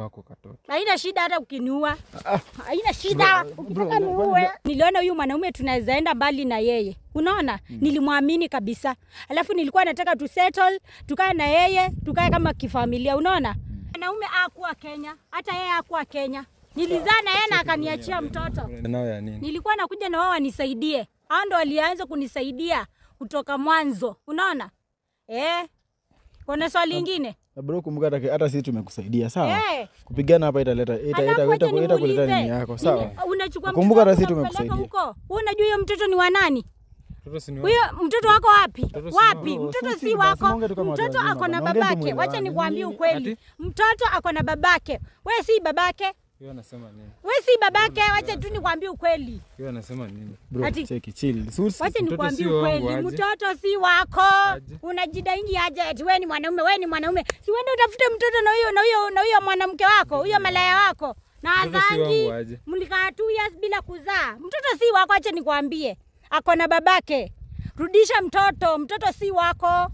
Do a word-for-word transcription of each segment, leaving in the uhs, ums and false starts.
wako katoto. Haina shida hata ukiniua. Haina shida ukitaka niue. Niliona huyu mwanaume tunaweza enda mbali na yeye. Unaona? Hmm. Nilimwamini kabisa. Alafu nilikuwa nataka tu settle, tukae na yeye, tukae kama kifamilia. Unaona? Mwanaume hakuwa Kenya, hata yeye hakuwa Kenya. Nilizaa na yeye na akaniachia mtoto. Nao ya nini? Nilikuwa nakuja na wao wanisaidie. Hao ndio walianza kunisaidia kutoka mwanzo. Unaona? Eh. Kuna swali lingine? Na bro, kumbuka hata hata sisi tumekusaidia, sawa? Hey. Kupigana hapa italeta ita ita ita ita kuleta nini yako, sawa? Unachukua kumbuka hata sisi tumekusaidia huko. Wewe unajua huyo mtoto ni wa nani? Mtoto si ni huyo mtoto wako wapi? Wapi? Mtoto si wako. Mtoto ako na babake. Wacha nikwambie ukweli. Mtoto ako na babake. Wewe si babake. Yeye anasema nini? Wewe si babake, wacha tu nikwambie ukweli. Yeye anasema nini? Bro, cheki chill. Wacha nikwambie ukweli. Mtoto si wako. Unajidaingi aje eti wewe ni mwanaume, wewe ni mwanaume. Si uende utafute mtoto na huyo na huyo na huyo mwanamke wako, huyo malaya wako. Na azangi mlikaa two years bila kuzaa. Mtoto si wako, acha nikwambie. Ako na babake. Rudisha mtoto, mtoto si wako.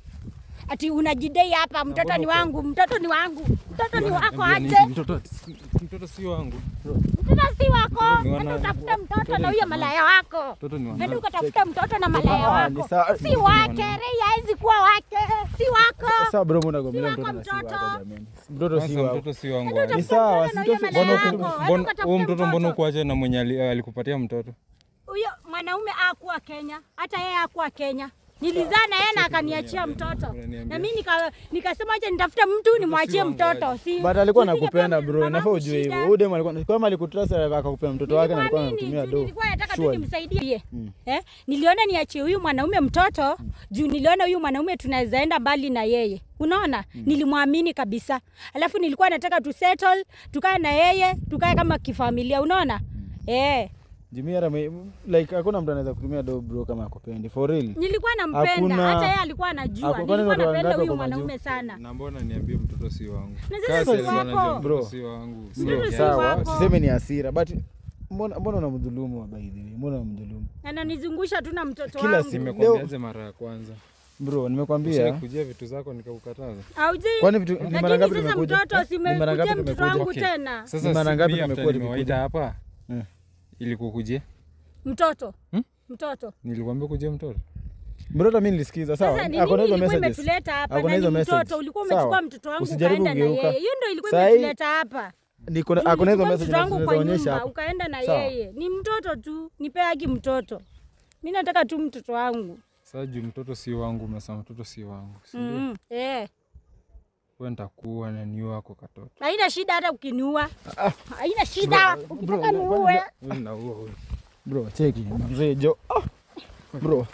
Ati unajidai hapa mtoto ni wangu, mtoto ni wangu. Mtoto ni wako aje? Mtoto mtoto si wangu. Mtoto si wako. Nenda utafuta mtoto na huyo malaya wako. Mtoto ni wangu. Nenda ukatafuta mtoto na malaya wako. Si wake, Rei haizi kuwa wake. Si wako. Sasa bro, mbona gombea mtoto na si wako jamani? Mtoto si wako. Mtoto si wangu. Ni sawa, si mbona huyo mtoto mbona kuacha na mwenye alikupatia mtoto? Huyo mwanaume hakuwa Kenya, hata yeye hakuwa Kenya. Nilizaa na yeye na akaniachia mtoto. Na mimi nika nikasema acha nitafute mtu nimwachie mtoto. Si but alikuwa anakupenda bro, nafaa ujue hivyo. Huyo dem alikuwa kama alikutrust akakupea mtoto wake na alikuwa anakutumia do. Nilikuwa nataka tu nimsaidie. Eh? Niliona niachie huyu mwanaume mtoto, juu niliona huyu mwanaume tunaweza enda mbali na yeye. Unaona? Nilimwamini kabisa. Alafu nilikuwa nataka tu settle, tukae na yeye, tukae kama kifamilia. Unaona? Eh. Jimira like hakuna mtu anaweza kutumia do bro kama akupendi for real. Nilikuwa nampenda, hata yeye alikuwa anajua. Nilikuwa napenda huyu mwanaume sana. Na mbona niambie mtoto si wangu? Kasi wako bro si wangu. Sio sawa. Siseme ni hasira but mbona mbona unamdhulumu by the way? Mbona unamdhulumu? Ananizungusha tu na mtoto wangu. Kila siku nimekwambiaje mara ya kwanza? Bro, nimekwambia kujia vitu zako nikakukataza. Hauje. Kwani vitu ni mara ngapi tumekuja? Ni mara ngapi tumekuja wangu tena? Sasa mara ngapi tumekuja nimewaita hapa? Ili kukujia mtoto hmm? Mtoto nilikwambia kuje mtoto bro, mimi nilisikiza sawa. Hapo hizo messages umetuleta hapa na ni mtoto ulikuwa umechukua mtoto wangu ukaenda na yeye. Hiyo ndio ilikuwa imetuleta hapa. Niko hakuna hizo messages zinazoonyesha hapa ukaenda na yeye. Ni mtoto tu, nipe haki mtoto. Mimi nataka tu mtoto wangu. Sasa juu mtoto si wangu, umesema mtoto si wangu, si ndio? Mm, eh. Wewe nitakuwa na niua wako katoto. Haina shida hata ukiniua. Haina shida ukitaka niue. Wewe na uo wewe. Bro, cheki mzee Jo. Ah. Bro.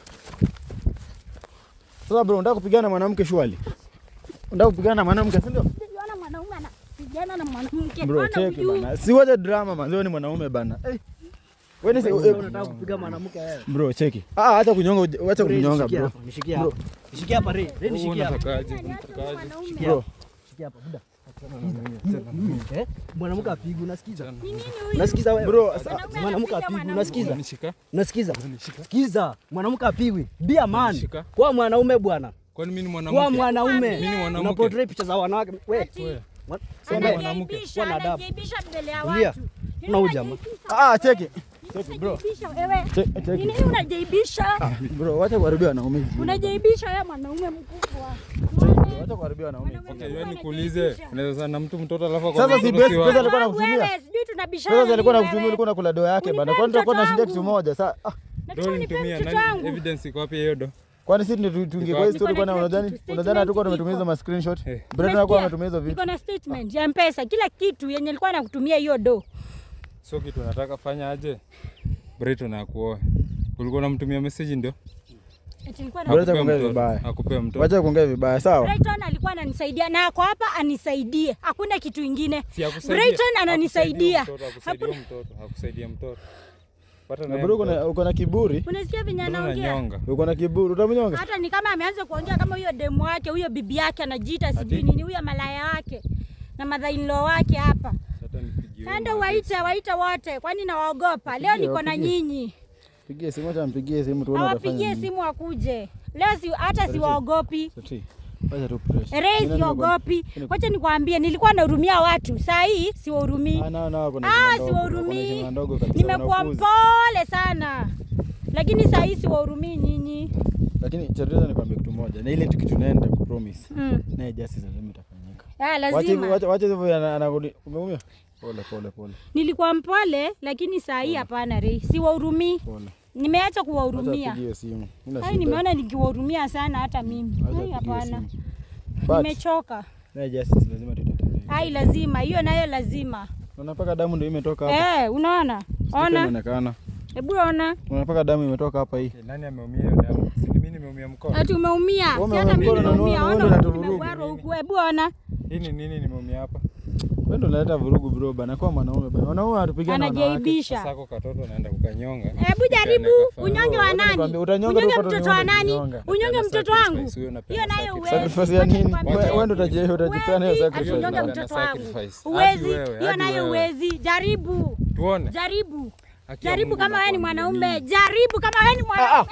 Sasa bro, unataka kupigana na mwanamke shwali? Unataka kupigana na mwanamke si ndio? Unaona mwanaume anapigana na mwanamke. Bro, cheki bana. Si waje drama man, wewe ni mwanaume bana. Eh. Wewe ni unataka kupiga mwanamke wewe. Bro, cheki. Ah, acha kunyonga, acha kunyonga bro. Nishikia hapa. Nishikia hapa Rei. Rei nishikia hapa. Unatakaje? Unatakaje? Bro. Nishikia hapa buda. Eh? Mwanamke apigwe unasikiza? Ni nini huyu? Unasikiza wewe? Bro, mwanamke apigwe unasikiza? Nishika. Unasikiza? Sikiza. Mwanamke apigwe. Be a man. Kwa mwanaume bwana. Kwani mimi ni mwanamke? Kwa mwanaume. Mimi ni mwanamke. Unaportray picha za wanawake. Wewe. Sema mwanamke. Wana adabu. Mbele ya watu. Na ujamaa. Ah, cheki. Cheki bro. Wewe. Nini unajaibisha? Bro, wacha kuharibia wanaume. Unajaibisha wewe mwanaume mkubwa. Wacha kuharibia wanaume. Okay, wewe nikuulize. Unaweza na mtu mtoto alafu kwa sasa si best pesa alikuwa anakutumia. Sijui tunabishana. Pesa alikuwa anakutumia, ulikuwa unakula do yake bana. Kwani tutakuwa tunashinda kitu moja? Sasa ah. Do nitumia nani evidence iko wapi hiyo do? Kwani sisi ndio tungekuwa hiyo story kwani unadhani? Unadhani hatukuwa tumetumia hizo ma screenshot? Brenda anakuwa ametumia hizo vitu. Iko na statement ya M-Pesa, kila kitu yenye alikuwa anakutumia hiyo do. So kitu nataka fanya aje? Breton na kuoa. Ulikuwa unamtumia message ndio? Wacha kuongea vibaya. Akupea mtoto. Wacha kuongea vibaya, sawa? Breton alikuwa ananisaidia na ako hapa anisaidie. Hakuna kitu kingine. Breton ananisaidia. Hakusaidia mtoto, hakusaidia mtoto. Pata na bro, uko uko na kiburi. Unasikia vinyana anaongea? Uko na kiburi, utamnyonga? Hata ni kama ameanza kuongea kama huyo demu wake, huyo bibi yake anajiita sijui nini, huyo malaya wake na mother-in-law wake hapa. Ndio waite waite wote, kwani nawaogopa. Leo niko na nyinyi. Pigie simu, acha mpigie simu tuone atafanya. Awapigie simu akuje. Leo si hata siwaogopi. Wacha tu pressure. Ray siogopi. Wacha nikwambie nilikuwa nahurumia watu. Saa hii siwahurumii. Ah, no, no, kuna Ah, ndogo, siwahurumii. kuna ndogo kabisa, Nimekuwa unapuzi. mpole sana. Lakini saa hii siwahurumii nyinyi. Lakini Charity nikwambie kitu moja. Na ile kitu tunaenda ku promise. Mm. Na justice lazima itafanyika. Ah, Wacha lazima. wacha wacha hivyo anarudi. Umeumia? Pole pole pole. Nilikuwa mpole lakini saa hii hapana Ray. Siwahurumii. Pole. Nimeacha kuwahurumia. Acha pigie simu. Mimi Hai nimeona nikiwahurumia sana hata mimi. Hai hapana. Nimechoka. Na justice lazima tutatendea. Hai lazima. Hiyo nayo lazima. Unapaka damu ndio imetoka hapa. Eh, unaona? Ona. Inaonekana. Hebu ona. Unapaka damu imetoka hapa hii. Nani ameumia hiyo damu? Si mimi nimeumia mkono. Ati umeumia. Si Umeumia hata mimi mkono na nimeumia. wewe Ona ndio huku unatuvuruga. nimegwarwa huku. Hebu ona. Hii ni nini nimeumia hapa? Wewe ndio unaleta vurugu bro bana, kwa mwanaume bana. Wanaume watupigana na wanawake. Anajaibisha. Sasa kwa katoto naenda kukanyonga. Hebu jaribu unyonge wa nani? Nikwambia, utanyonga tu Unyonge upate mtoto wa unyonge nani? kunyonga. Unyonge mtoto wangu. Huyo napenda Hiyo nayo sacrifice. uwezi. Sacrifice ya nini? Nikwambie. Wewe ndio utajiheo utajipea hiyo sacrifice. Atunyonge Hadi mtoto wewe. wangu. Sacrifice. Uwezi. Hadi wewe, Hiyo hadi nayo wewe. uwezi. Jaribu. Tuone. Jaribu. Haki ya Jaribu Mungu kama wewe ni nakwambia mwanaume. nini. Jaribu kama wewe ni mwanaume.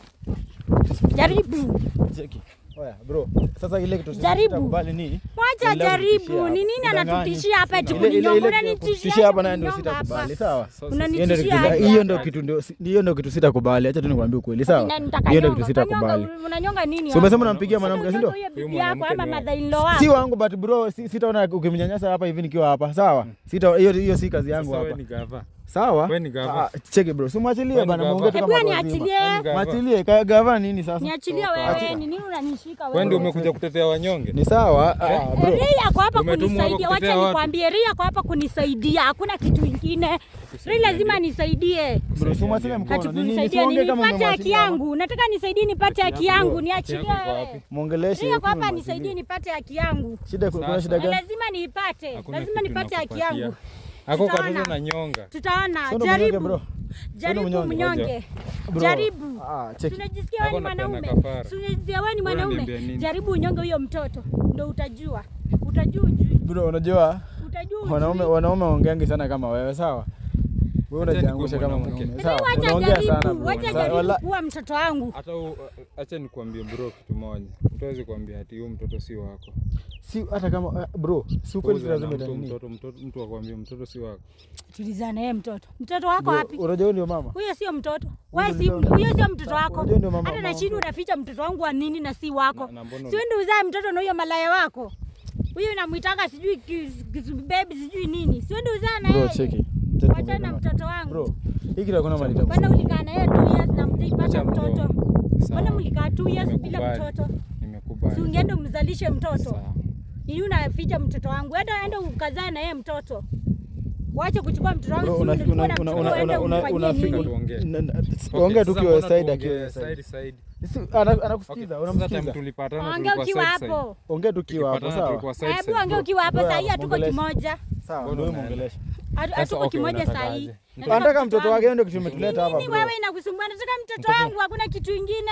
Jaribu. Cheki. Oya bro, sasa ile kitu Jaribu. sitakubali nini? Mwacha Ile jaribu. kutishia Ni nini hapa. anatutishia hapa eti Ile ile kuninyonga? ile Unanitishia kutishia hapa nayo ndio kuninyonga hapa. sitakubali, sawa? Unanitishia Hiyo ndio hapa. kitu hiyo ndio kitu ndio hiyo ndio kitu sitakubali. Acha tu nikwambie ukweli, sawa? Hiyo ndio kitu sitakubali. Unanyonga nini? Si umesema unampigia mwanamke, si ndio? Huyo bibi yako ama mother-in-law wako. Si wangu but bro, si- sitaona ukimnyanyasa hapa hivi nikiwa hapa, sawa? Sita hiyo hiyo si kazi yangu Sasa wewe hapa. ni gava. Sawa? Wewe ni gava. Ah, cheki bro, si mwachilie Wewe ni bana, gava. muongee tu Hebu kama watu wazima. niachilie. Mwachilie ka- gava nini sasa? Niachilie wewe. Ni nini unanishika wewe? Wewe ndio umekuja kutetea wanyonge. Ni sawa? Ah, bro. Ria yako hapa Umetumwa kunisaidia. hapa Wacha kutetea nikwambie, Ria yako hapa kunisaidia. Hakuna kitu kingine. Ria lazima nisaidie. Bro, si mwachilie Ati mkono. Ni nini? kunisaidia Siongee nini? kama Nipate haki umemwachilia hapa. yangu. Nataka nisaidie nipate haki yangu. Haki Niachilie yako iko wewe. wapi? Muongeleshe. Ria yako hapa umemwachilia. nisaidie nipate haki yangu. Shida kuna Sasa. shida Na gani? lazima niipate. Hakuna Lazima kitu nipate haki nakupatia. yangu. Ako Tutaona. katoto na nyonga. Tutaona. Sio ndo mnyonge, Jaribu. bro. Jaribu mnyonge. mnyonge. Bro. Jaribu. Ah, cheki. Tunajisikia wewe ni Ako napeana mwanaume. kafara. Tunajisikia wewe ni Wewe mwanaume. unaniambia nini? Jaribu unyonge huyo mtoto. Ndio utajua. Utajua ujui. Bro, unajua Utajua ujui. wanaume wanaume waongeangi sana kama wewe, sawa? Wewe Acha unajiangusha nikuwe kama mwanamke. mwanaume. Mimi Sawa. wacha Unaongea sana jaribu. bro. Wacha Sawa, jaribu wala- kuwa mtoto wangu. Hata u- acha nikwambie bro kitu moja. Mtuwezi kuambia ati huyu mtoto si wako. Si hata kama ah, bro, si ukweli Uza na lazima mtu, itanini. mtoto mtoto mtu akwambie mtoto si wako. Tulizana yeye mtoto. Mtoto wako Bro, wapi? unajua huyu ndio mama. Huyo sio mtoto. Wewe Huyo si ndio- huyo sio mtoto wako. Unajua ndio mama- Hata na mama- chini unaficha mtoto wangu wa nini na si wako. Na- na mbona- Si wewe ndio uzae mtoto na huyo malaya wako. Huyo unamuitaka sijui kis- kis- baby sijui nini. Si wewe ndio uzae na Bro, yeye. cheki. Wacha na mtoto wangu. Bro, hiki hakuna mali Bwana takusaidia. ulikaa na yeye two years na mjaipata Acha mtoto. mdomo. Bwana Sawa. mlikaa two years bila Nimekubali. mtoto. Si Nimekubali. ungeenda umzalishe mtoto. Sawa. Ni unaficha mtoto wangu. Enda enda ukazae na yeye mtoto. Wacha kuchukua mtoto wangu. Bro, si una ulikuwa una na una mtoto, una enda una umfanyie una nini? Tuongee. na- na- Okay, ongea tu sasa kiwa mbona side tuongee akiwa side side. side? Si ana- Okay, anakusikiza, sasa unamsikiza. time tulipatana Ongea tulikuwa ukiwa side side. hapo. Ongea tu kiwa hapo, Tukipatana sawa? tulikuwa side Hebu side. ongea ukiwa hapo, Bro, saa hii hatuko mwongeleshe. kimoja. Sawa, Mbona ndio unaenda? muongeleshe. Hatu- Sasa, Hatuko okay, kimoja unataka saa hii. aje? Nataka Anataka mtoto wangu. wake, hiyo ndio kitu umetuleta hapa Nini bro. wewe inakusumbua? Nataka mtoto wangu, hakuna kitu ingine.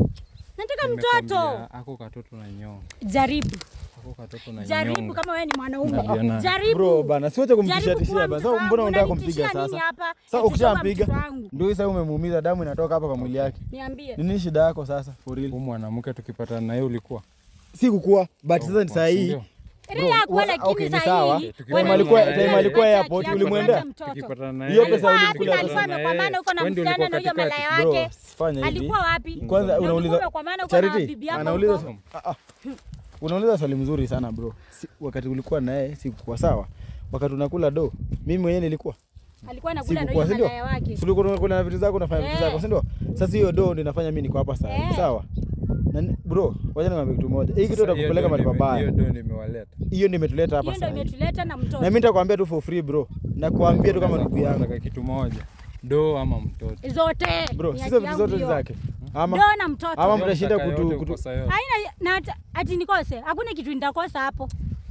Nataka mtoto. Nimekwambia, ako katoto na nyonga. Jaribu. Ako katoto na Jaribu nyonga. kama wewe ni mwanaume. Unajiona. Jaribu. Bro bana, siwache kumtishia Jaribu tishia kuwa bana. mtoto Sasa mbona wangu, unataka unanitishia kumpiga nini sasa? hapa? Sasa Eti ukishampiga toka mtoto wangu. ndio sasa umemuumiza, damu inatoka hapa kwa mwili yake. Niambie. Nini shida yako sasa? For real. Huyu mwanamke tukipatana na yeye ulikuwa. Si kukua, but sasa ni saa hii. Ndio. Ria yako wa- lakini okay, ni saa sawa. hii. Time wewe alikuwa- ndio time unataka alikuwa haki airport, yako ulimwendea? kupata mtoto. Tukipatana na Hiyo yeye. pesa Alikuwa ulikula wapi? pesa. Alikuwa amekwamana huko na Wewe ndio msichana na ulikuwa huyo katikati. malaya Bro, wake. fanya hivi. Alikuwa wapi? Kwanza Ndio unauliza ulikuwa umekwamana huko na Charity, bibi yako anauliza huko. ah, ah. Unauliza swali mzuri sana bro. Si, wakati ulikuwa na yeye sikuwa sawa. Wakati unakula do, mimi mwenyewe nilikuwa Alikuwa anakula na sikuwa, huyo si ndio? malaya wake. Si ulikuwa kuna vitu zako unafanya vitu Eh. zako, si ndio? Sasa hiyo do ndio inafanya mimi niko hapa sasa hivi, Eh. sawa? Na ni- bro, wacha nikwambie kitu moja. Hii kitu Sasa hiyo itakupeleka ndio mahali nime- pabaya. Hiyo ndio nimewaleta. Hiyo ndio imetuleta hapa Hiyo ndio sasa hivi. imetuleta na mtoto. Na mimi nitakwambia tu for free bro. Nakwambia tu kama ndugu yangu. Nataka kitu moja. Do ama mtoto. Zote. Bro, ni sisi haki vitu yangu zote ni hiyo. zake. Ama Ndio na mtoto. ama Ndio mtashinda mtaka kutu, yote kutu kukosa yote. Haina na hata- ati nikose. Hakuna kitu nitakosa hapo.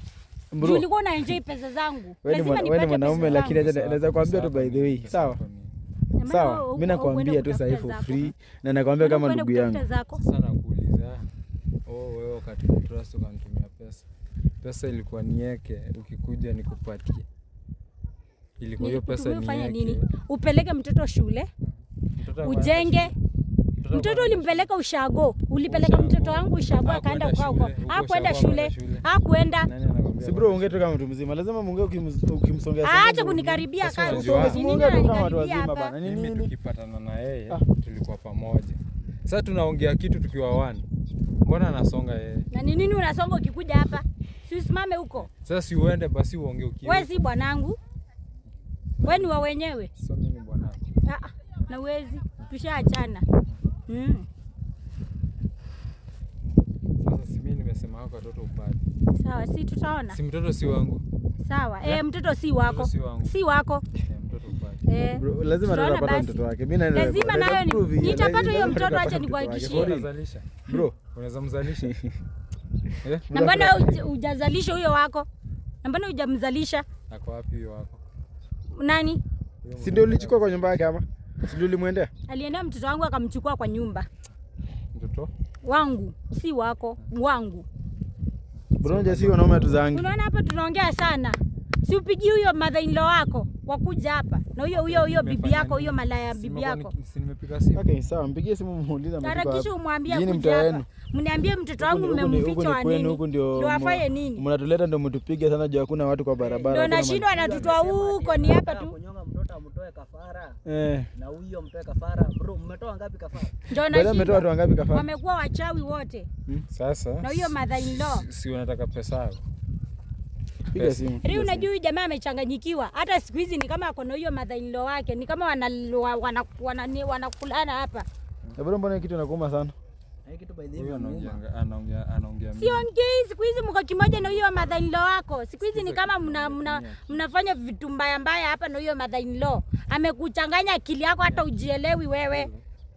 Juu bro. ulikuwa una enjoy pesa zangu. Wewe ni Lazima mwana- wewe ni nipate mwanaume pesa lakini zangu. acha naweza kuambia tu by the way, sawa? Na maana Sawa, wewe mimi uko- nakwambia uende tu sasa hivi kutafuta for zako. free na nakwambia kama Uende ndugu kutafuta yangu. zako. Sasa nakuuliza. Oh, wewe wakati trust ukanitumia pesa. Pesa ilikuwa nieke, ukikuja nikupatie. Ilikuwa hiyo pesa Nilikutumia ufanye nieke. nini? Upeleke mtoto shule, Mtoto ako ujenge, Mtoto ulimpeleka ushago. Ulipeleka mtoto wangu ushago akaenda kwa huko. Hakwenda shule. Hakwenda. Si bro ungeto kama mtu mzima. Lazima muongee ukimsongea. Acha kunikaribia kazi. Muongee tu kama watu wazima bana. Mimi tukipatana na yeye tulikuwa pamoja. Sasa tunaongea kitu tukiwa wani. Mbona anasonga yeye? Na ni nini unasonga ukikuja hapa? Si usimame huko. Sasa si uende basi uongee ukiwa. Wewe si bwanangu. Wewe ni wa wenyewe. Sio mimi bwanangu. Ah, na uwezi. Tushaachana. Mm. Sasa si mimi nimesema wako watoto upate. Sawa, si tutaona. Si mtoto si wangu. Sawa. Eh, mtoto si wako. Si wangu. Si wako. Mtoto upate. Eh. Bro, lazima tutapata mtoto wake. Mimi naenda. Lazima nayo ni nitapata hiyo mtoto, acha nikuhakikishie. Unazalisha. Bro, unaweza mzalisha. Eh? Na mbona hujazalisha huyo wako? Na mbona hujamzalisha? Ako wapi huyo wako? Nani? Si ndio ulichukua kwa nyumba yake ama? Si ndio ulimwendea? Aliendea mtoto wangu akamchukua kwa nyumba. Mtoto wangu, si wako, wangu. Bro, nje si wanaume atuzangi. Unaona hapa tunaongea sana. Si upigi huyo mother in law wako wakuja hapa. Na huyo huyo huyo bibi yako, huyo malaya bibi yako. Si nimepiga simu. Okay, sawa, mpigie simu muulize mtoto. Tarakisha umwambie kuja hapa. Mniambie mtoto wangu mmemficha wa nini? Ndio afanye nini? Mnatuleta ndio mtupige sana juu hakuna watu kwa barabara. Ndio nashindwa anatutoa huko ni hapa tu. Kunyonga mtoto amtoe kafara. Eh. Na huyo mtoe kafara. Bro, mmetoa ngapi kafara? Ndio nashindwa. Mmetoa watu wangapi kafara? Wamekuwa wachawi wote. Hmm? Sasa. Na huyo mother in law. Si unataka pesa yako? Piga simu. Ri unajua huyu jamaa amechanganyikiwa. Hata siku hizi ni kama ako na huyo mother in law wake, ni kama wana wana wanakulana hapa. Na bro, mbona kitu inakuuma sana? Na kitu by the way anaongea anaongea anaongea. Siongei siku hizi mko kimoja na huyo mother in law wako. Siku hizi ni kama mna, mna, mnafanya vitu mbaya mbaya hapa na huyo mother in law. Amekuchanganya akili yako hata ujielewi wewe.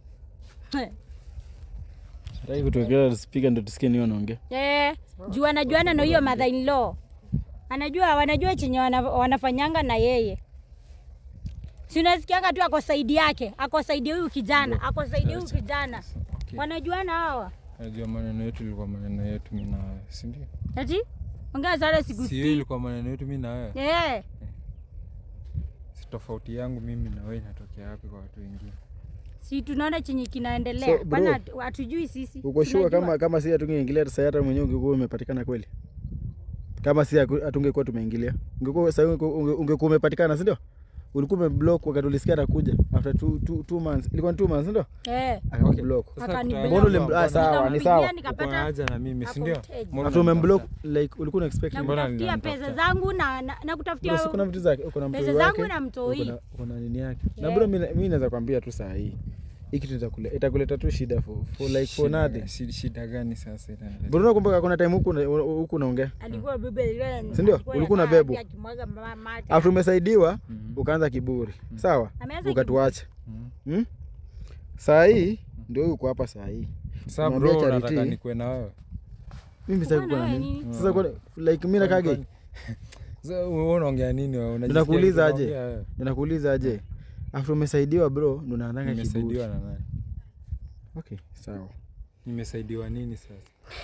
Hataki kutuwekea speaker ndio tusikie nini wanaongea. Eh, juu anajuana na huyo mother in law. Anajua wanajua chenye wana, wanafanyanga na yeye. Si unasikianga tu ako saidi yake, ako saidi huyu kijana, ako saidi huyu kijana. Wanajuana hawa. Unajua maneno yetu ilikuwa maneno yetu mimi na wewe, si ndio? Ati? Ongea sana siku si ilikuwa maneno yetu mimi na wewe. Eh. Si tofauti yangu mimi na wewe inatokea wapi kwa watu wengine? Si tunaona chenye kinaendelea. So, bana hatujui sisi. Uko sure kama kama si atungeingilia sasa hata mwenyewe ungekuwa umepatikana kweli? Kama si atungekuwa tumeingilia. Ungekuwa sasa ungekuwa umepatikana, si ndio? Ulikuwa umeblock wakati ulisikia atakuja after two, two, two months. Ilikuwa ni two months, ndio? Eh. Akablock. Mbona ule ah sawa, ni sawa. Uko haja na mimi, si ndio? After umemblock like ulikuwa una expect mbona nitafutia pesa zangu na na kutafutia wewe. Kuna vitu zake, uko na mtu wake. Pesa zangu na mtoi. Uko na nini yake? Na bro, mimi naweza kwambia tu saa hii. Hiki tutakuleta itakuleta tu shida for for like for nothing. Shida gani sasa itanileta? Bro, unakumbuka kuna time huko huko unaongea? Alikuwa bebe ile. Si ndio? Ulikuwa na bebo. After umesaidiwa ukaanza kiburi. Sawa? Ukatuacha. Hmm? Saa hii ndio uko hapa saa hii. Sasa bro, nataka nikue na wewe. Mimi sasa uko na nini? Sasa kwa like mimi nakage. Sasa wewe unaongea nini wewe? Unakuuliza aje? Unakuuliza aje? After umesaidiwa bro, ndo unaanza kiburi. Nimesaidiwa na nani? Okay, sawa. Nimesaidiwa nini sasa?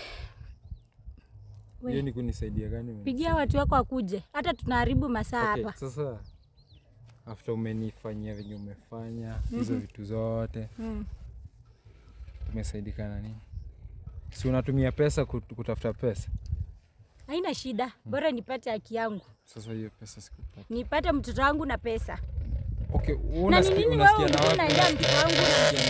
Wewe ni kunisaidia gani wewe? Pigia watu wako wakuje. Hata tunaharibu masaa hapa. Okay, sasa after umenifanyia venye umefanya hizo mm -hmm. vitu zote. Mm. Umesaidikana nini? Si unatumia pesa kutafuta pesa? Haina shida. Hmm. Bora nipate haki yangu. Sasa hiyo pesa sikupata. Nipate mtoto wangu na pesa. Okay, unasikia unasikia na wapi? Naenda mtoto wangu na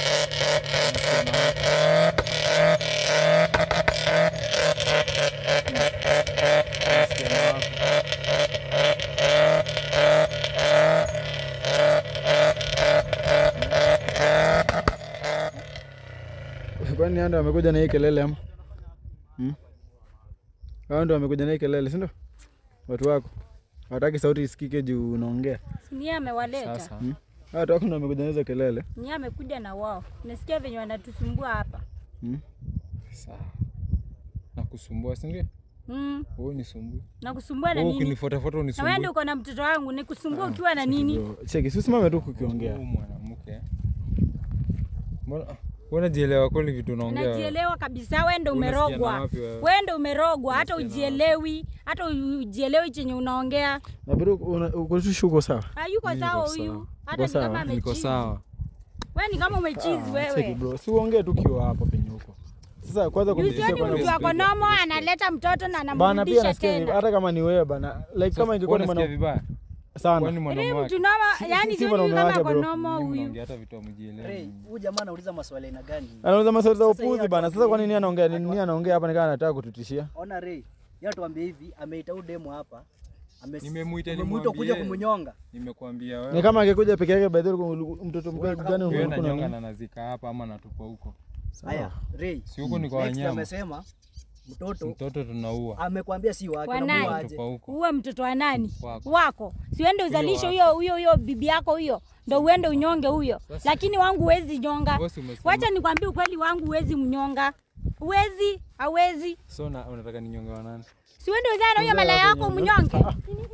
kwani ndio amekuja na hii kelele ama? Hmm? Hao ndio amekuja na hii kelele, si ndio? Watu wako. Hawataki sauti isikike juu unaongea. Si ni amewaleta. Sasa. Hmm? Hata wako ndio amekuja na hizo kelele. Ni amekuja na wao. Nasikia venye wanatusumbua hapa. Hmm? Sawa. Nakusumbua, si ndio? Mm. Wewe nisumbue. Nakusumbua na nini? Wewe ukinifuata fuata unisumbue. Na wewe ndio uko na mtoto wangu, nikusumbua ukiwa na nini? Cheki, si usimame tu ukiongea. Wewe mwanamke. Mbona wewe unajielewa kweli vitu unaongea? Najielewa kabisa, wewe ndio umerogwa. Wewe ndio umerogwa, hata ujielewi, hata ujielewi chenye unaongea. Na bro, uko tu shuko sawa? Hayuko sawa huyu. Hata ni kama niko sawa. Wewe ni kama umechizi wewe. Cheki bro, si uongee tu kiwa hapo penye huko. Sasa kwanza kumtisha kwa mtu wako nomo analeta mtoto na anamrudisha tena. Bana pia nasikia hata kama ni wewe bana. Like kama ingekuwa ni mwana vibaya. Sana. Kwani mwanaume wake. Mtu noma, yani sio kama kwa nomo huyu. Hata vitu amujielewa. Hey, huyu jamaa anauliza maswali aina gani? Anauliza maswali za upuzi bana. Sasa kwa nini anaongea? Nini anaongea hapa nikaa anataka kututishia? Ona Ray, yeye tuambie hivi, ameita huyu demo hapa. Nimemuita nimemuita kuja kumunyonga. Nimekuambia wewe. Ni kama angekuja peke yake by the way mtoto mgani gani unanyonga na nazika hapa ama natupa huko. Haya, Ray. Si huko ni kwa wanyama. Amesema mtoto mtoto tunaua. Amekwambia si wake na aje. Uwe mtoto wa nani? Wako. Wako. Si uende uzalishe huyo huyo huyo bibi yako huyo. Ndio uende unyonge huyo. Lakini wangu huwezi nyonga. Wacha nikwambie ukweli, wangu huwezi mnyonga. Huwezi, hawezi. So na unataka ninyonge wa nani? Si uende uzana huyo malaya yako mnyonge.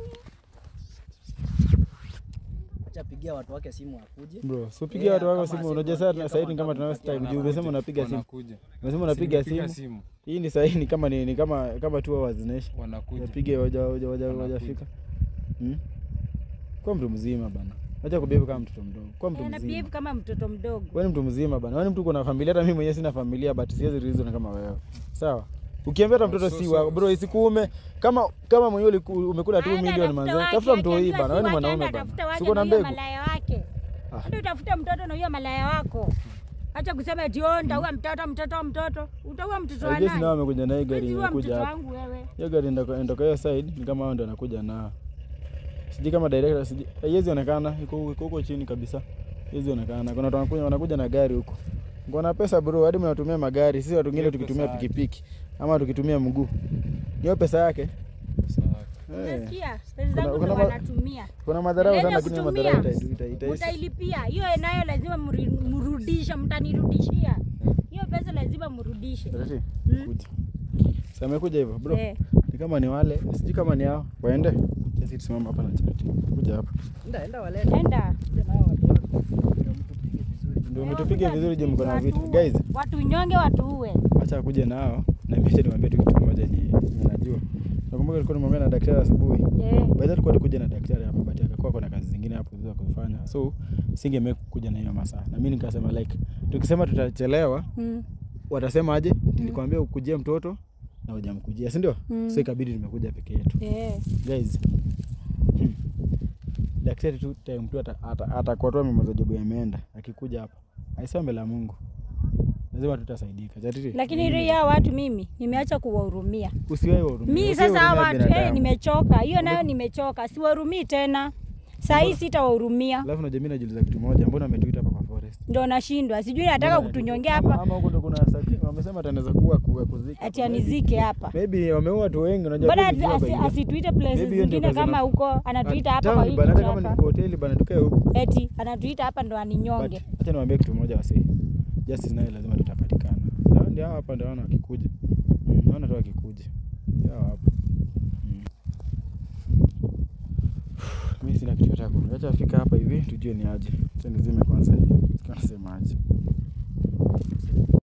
Acha pigia watu wake simu akuje. Bro, so pigia watu wako simu. Unajua sasa sasa hivi kama tunaweza time juu umesema unapiga simu. Umesema unapiga simu. Hii ni sahihi, ni kama ni kama kama two hours zinaisha. Wanakuja. Wapige hoja hoja hoja hawajafika. Hmm? Kwa mtu mzima bana. Acha kubehave kama mtoto mdogo. Kwa mtu mzima. Anabehave kama mtoto mdogo. Wewe ni mtu mzima bana. Wewe ni mtu uko na familia, hata mimi mwenyewe sina familia but siwezi reason kama wewe. Sawa? Ukiambia hata mtoto si wako bro, isikuume kama kama mwenyewe umekula two milioni manzo. Tafuta mtu hii bana. Wewe ni mwanaume bana. Siko na mbegu. Malaya wake. Hata utafuta mtoto na huyo malaya wako. Acha kusema eti oh nitaua mtoto mtoto mtoto. Utaua mtoto wa nani? Yes, nao amekuja na hii gari inakuja hapa. Hiyo gari ndio ndio kwa hiyo side ni kama hao ndio anakuja na. Siji kama director siji. Haiwezi onekana iko huko chini kabisa. Haiwezi onekana. Kuna watu wanakuja wanakuja na gari huko. Ngona pesa bro, hadi mnatumia magari. Sisi watu wengine tukitumia pikipiki ama tukitumia mguu. Hiyo pesa yake. Unasikia? Pesa zangu ndio wanatumia. Kuna madharau sana lakini madharau itaisha. Utailipia. Hiyo nayo lazima mrudishe, mtanirudishia. Hiyo pesa lazima mrudishe. Kuja. Sasa amekuja hivyo bro. Ni kama ni wale, siji kama ni hao. Waende. Sisi tusimama hapa na chat. Kuja hapa. Enda enda walete. Enda. Ndio mtupige vizuri je mko na vitu. Guys, watu nyonge watu uwe. Acha kuja nao na mimi niwaambie tu kitu kimoja je, najua. Nakumbuka nilikuwa nimwambia na daktari asubuhi. Yeah. Baada tulikuwa kuja na daktari hapa but akakuwa kuna kazi zingine hapo za kufanya. So singe make kuja na hiyo masaa. Na mimi nikasema like tukisema tutachelewa, mm. watasema aje? Mm. Nilikwambia ukujie mtoto na hujamkujia, si ndio? Mm. So ikabidi nimekuja peke yetu. Yeah. Guys. Hmm. Daktari tu time tu atakuwa tu mazajibu yameenda. Akikuja hapa. Aisome la Mungu. Lazima tutasaidika. Jatiri. Lakini ria ya watu mimi nimeacha kuwahurumia. Usiwahi wahurumia. Mimi sasa watu eh nimechoka. Hiyo nayo nimechoka. Siwahurumii tena. Saa hii sitawahurumia. Alafu na jamii najiuliza kitu moja, mbona ametuita hapa kwa forest? Ndio nashindwa. Sijui nataka kutunyongea hapa. Ama huko ndo kuna sakini wamesema atanaweza kuwa kuzika. Ati anizike hapa. Maybe wameua watu wengi unajua. Bwana asituite places zingine kama huko, anatuita hapa kwa hii. Bana kama ni hoteli bana tukae huko. Eti anatuita hapa ndo aninyonge. Acha niwaambie kitu moja wasi. Justice nayo lazima tutapatikana. Ndio hapa ndio wana wakikuja. Naona tu wakikuja. Ndio hapa. Mimi sina kitu cha kuongea. Acha afika hapa hivi tujue ni aje. Acha nizime kwanza hiyo. Tunasema aje.